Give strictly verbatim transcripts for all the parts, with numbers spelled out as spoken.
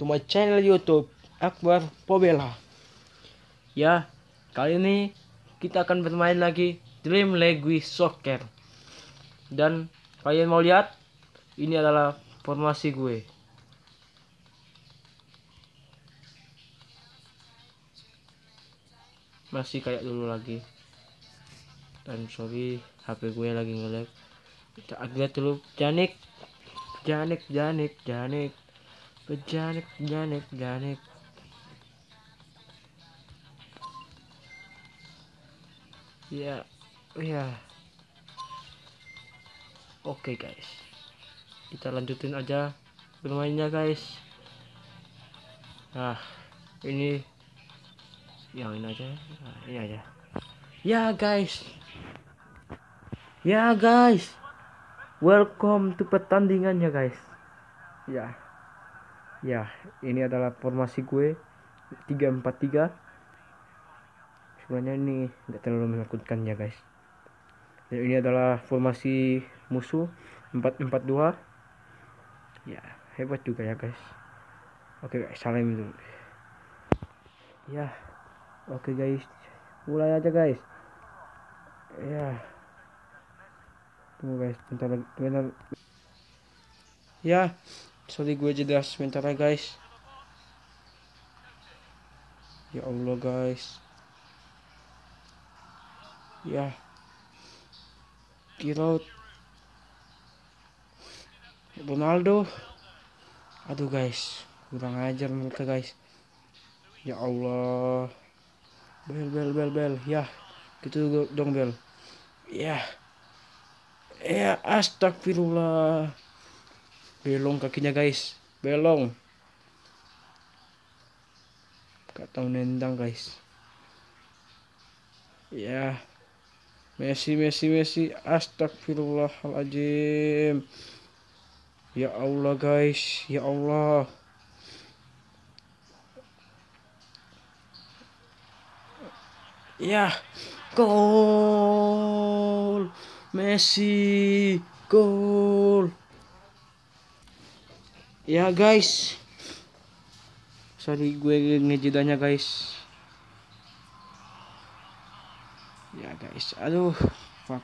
my channel YouTube Akbar Pobela. Ya, kali ini kita akan bermain lagi Dream League Soccer. Dan kalian mau lihat, ini adalah formasi gue. Masih kayak dulu lagi. Dan sorry, H P gue lagi nge-lag. Kita upgrade dulu. Janik, Janik, Janik, Janik, Janik, Janik, Janik. Ya, ya. Oke guys, kita lanjutin aja bermainnya guys. Nah, ini yang ini aja, nah, ini aja. Ya guys, ya guys, welcome to pertandingannya guys. Ya, ya, ini adalah formasi gue tiga empat tiga. Sebenarnya ini nggak terlalu menakutkan ya guys. Dan ini adalah formasi musuh empat empat dua. Ya, hebat juga ya guys. Oke guys, salam dulu. Ya, oke guys, mulai aja guys. Ya, tunggu guys, bentar lagi, bentar. Ya, sorry gue jeda sebentar ya guys. Ya Allah guys. Ya, Giroud, Ronaldo. Aduh guys, kurang ajar mereka guys. Ya Allah. Bel bel bel bel. Ya, gitu dong bel. Ya, ya astagfirullah. Belong kakinya guys, belong. Gak tahu nendang guys. Ya, Messi Messi Messi. Astagfirullahaladzim. Ya Allah guys, ya Allah. Ya, gol Messi, gol. Ya guys, sorry gue ngejedanya guys. Ya guys, aduh, fuck.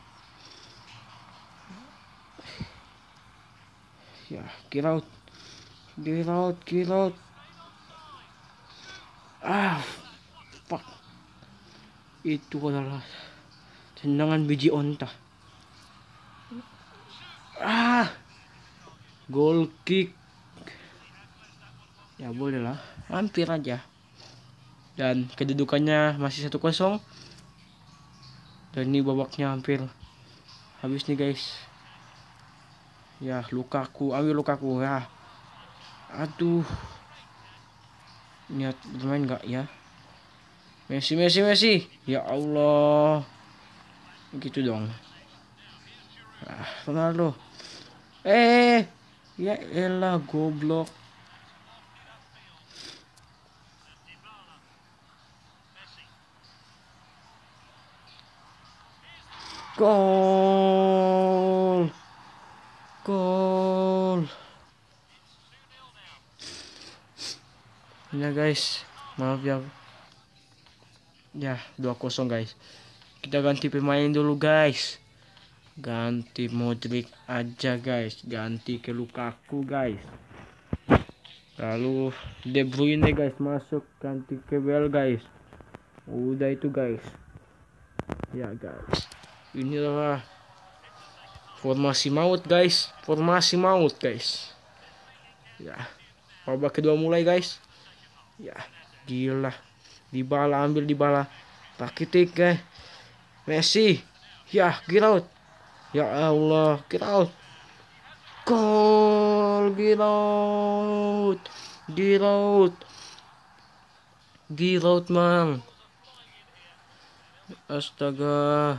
Ya, Giroud, Giroud, Giroud. Ah, fuck. Itu adalah tendangan biji onta. Ah, goal kick. Ya boleh lah, hampir aja. Dan kedudukannya masih satu kosong. Dan ini babaknya hampir habis nih guys. Ya, Lukaku, ambil Lukaku ya. Aduh, niat bermain nggak ya? Messi, Messi, Messi. Ya Allah, gitu dong. Ah, Ronaldo. Eh, ya elah goblok. Gol, gol. Ya guys, maaf ya. Ya, dua kosong guys. Kita ganti pemain dulu guys. Ganti Modric aja guys. Ganti ke Lukaku guys. Lalu De Bruyne guys masuk, ganti ke Bell guys. Udah itu guys. Ya guys. Ini adalah formasi maut guys. Formasi maut guys. Ya. Babak kedua mulai guys. Ya, gila. Dybala, ambil Dybala. Rakitic guys. Messi. Ya, Giroud. Ya Allah, Giroud. Gol, Giroud. Giroud. Giroud mang. Astaga.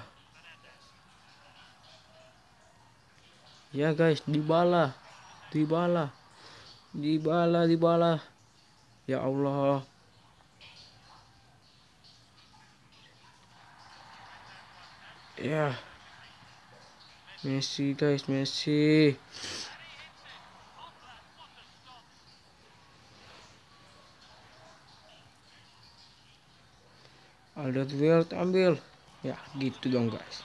Ya guys, Dybala. Dybala. Dybala, Dybala. Ya Allah. Ya. Messi guys, Messi. Alderweireld ambil. Ya gitu dong guys.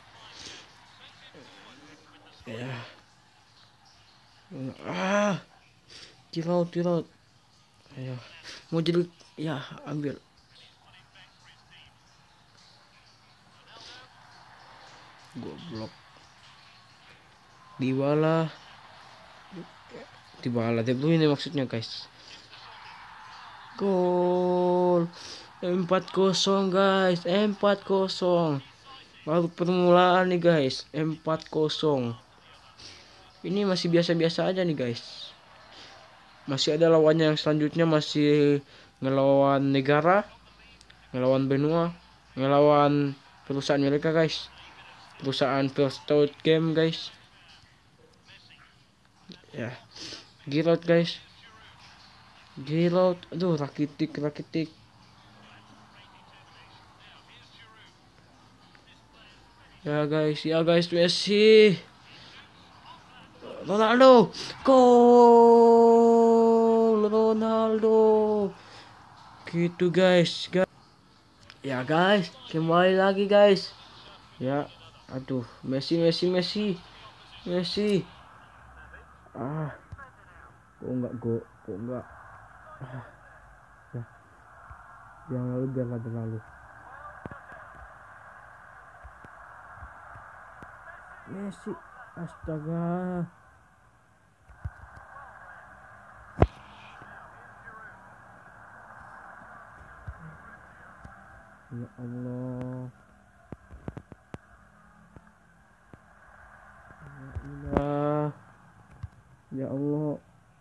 Ya. Ah, Giroud, Giroud. Ayo. Mau jadi ya ambil. Goblok. Dybala. Dybala De Bruyne maksudnya guys. Gol. empat kosong guys. empat kosong. Baru permulaan nih guys. empat kosong. Ini masih biasa-biasa aja nih guys. Masih ada lawannya yang selanjutnya, masih ngelawan negara, ngelawan benua, ngelawan perusahaan mereka guys. Perusahaan First Stout Game guys. Ya. Giroud guys. Giroud. Aduh, Rakitic, Rakitic. Ya guys, ya guys, Messi. Ronaldo. Gol. Ronaldo. Gitu guys. Ya guys, kembali lagi guys. Ya, aduh, Messi, Messi, Messi, Messi. Ah, kok enggak go, kok enggak. Ah, ya, yang lalu biarlah berlalu. Messi, astaga. Ya Allah. Ya Allah. Ya Allah.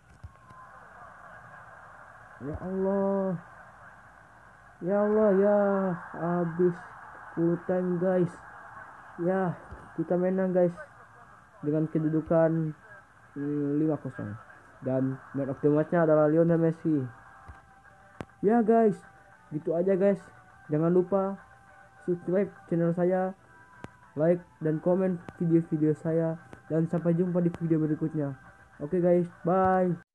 Ya Allah. Ya Allah ya. Habis full time guys. Ya, kita menang guys. Dengan kedudukan hmm, lima kosong. Dan man of the match-nya adalah Lionel Messi. Ya guys, gitu aja guys. Jangan lupa subscribe channel saya, like dan komen video-video saya, dan sampai jumpa di video berikutnya. Oke guys, bye.